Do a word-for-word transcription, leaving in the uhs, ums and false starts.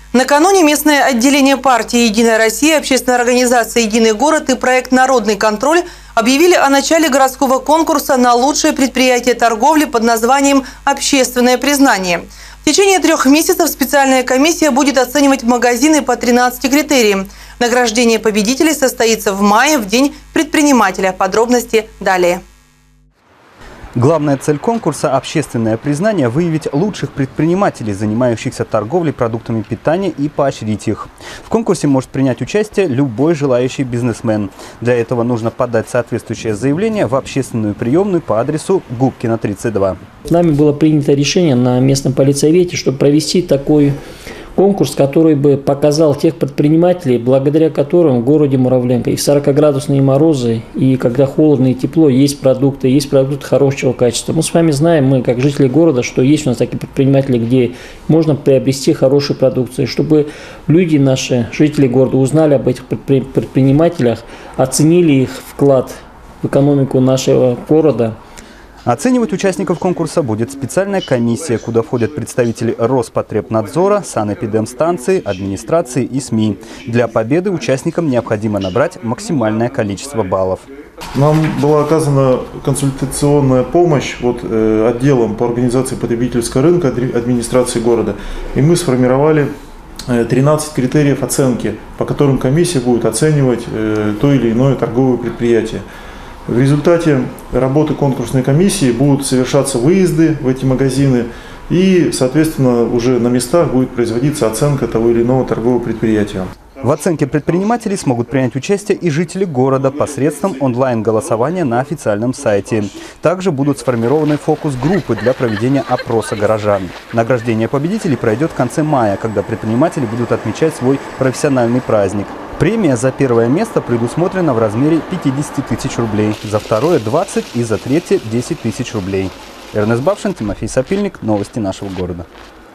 Накануне местное отделение партии «Единая Россия», общественная организация «Единый город» и проект «Народный контроль» объявили о начале городского конкурса на лучшее предприятие торговли под названием «Общественное признание». В течение трех месяцев специальная комиссия будет оценивать магазины по тринадцати критериям. Награждение победителей состоится в мае, в День предпринимателя. Подробности далее. Главная цель конкурса – общественное признание – выявить лучших предпринимателей, занимающихся торговлей продуктами питания, и поощрить их. В конкурсе может принять участие любой желающий бизнесмен. Для этого нужно подать соответствующее заявление в общественную приемную по адресу Губкина, тридцать два. Нами было принято решение на местном политсовете, чтобы провести такой конкурс, который бы показал тех предпринимателей, благодаря которым в городе Муравленко и в сорокаградусные морозы, и когда холодно и тепло, есть продукты, есть продукты хорошего качества. Мы с вами знаем, мы как жители города, что есть у нас такие предприниматели, где можно приобрести хорошую продукцию. Чтобы люди наши, жители города, узнали об этих предпринимателях, оценили их вклад в экономику нашего города. Оценивать участников конкурса будет специальная комиссия, куда входят представители Роспотребнадзора, санэпидемстанции, администрации и СМИ. Для победы участникам необходимо набрать максимальное количество баллов. Нам была оказана консультационная помощь вот, э, отделом по организации потребительского рынка администрации города. И мы сформировали тринадцать критериев оценки, по которым комиссия будет оценивать э, то или иное торговое предприятие. В результате работы конкурсной комиссии будут совершаться выезды в эти магазины и, соответственно, уже на местах будет производиться оценка того или иного торгового предприятия. В оценке предпринимателей смогут принять участие и жители города посредством онлайн-голосования на официальном сайте. Также будут сформированы фокус-группы для проведения опроса горожан. Награждение победителей пройдет в конце мая, когда предприниматели будут отмечать свой профессиональный праздник. Премия за первое место предусмотрена в размере пятидесяти тысяч рублей, за второе – двадцать и за третье – десять тысяч рублей. Эрнест Бавшин, Тимофей Сапельник. Новости нашего города.